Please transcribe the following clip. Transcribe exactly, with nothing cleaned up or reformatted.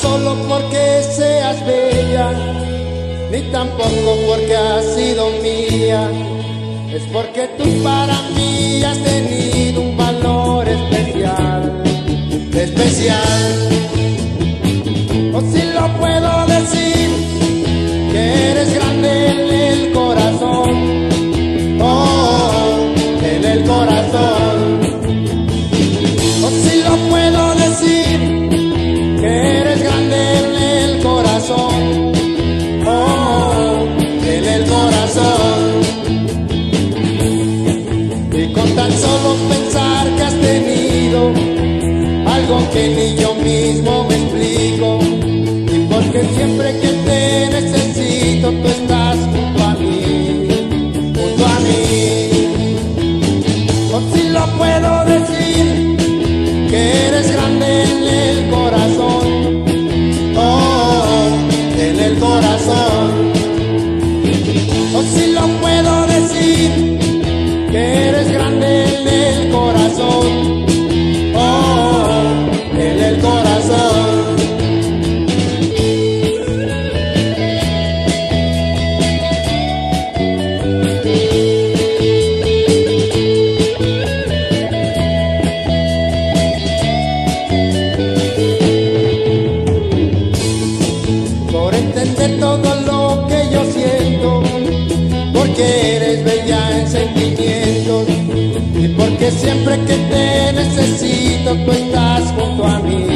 solo porque seas bella, ni tampoco porque has sido mía. Es porque tú para mí has tenido un valor especial, especial. O si lo puedo decir, que eres grande en el corazón, oh, en el corazón. O si lo puedo decir, que eres grande en el corazón, oh, en el corazón. Y con tan solo pensar que has tenido algo que ni yo mismo me explico, y porque siempre que te necesito tú estás junto a mí, junto a mí. O si lo puedo decir, que eres grande en el corazón, oh, en el corazón. O si lo puedo decir, que eres grande en el corazón, oh, en el corazón. Por entender todo lo que yo siento, porque eres bella en sentimientos, y porque siempre que te necesito tú estás junto a mí.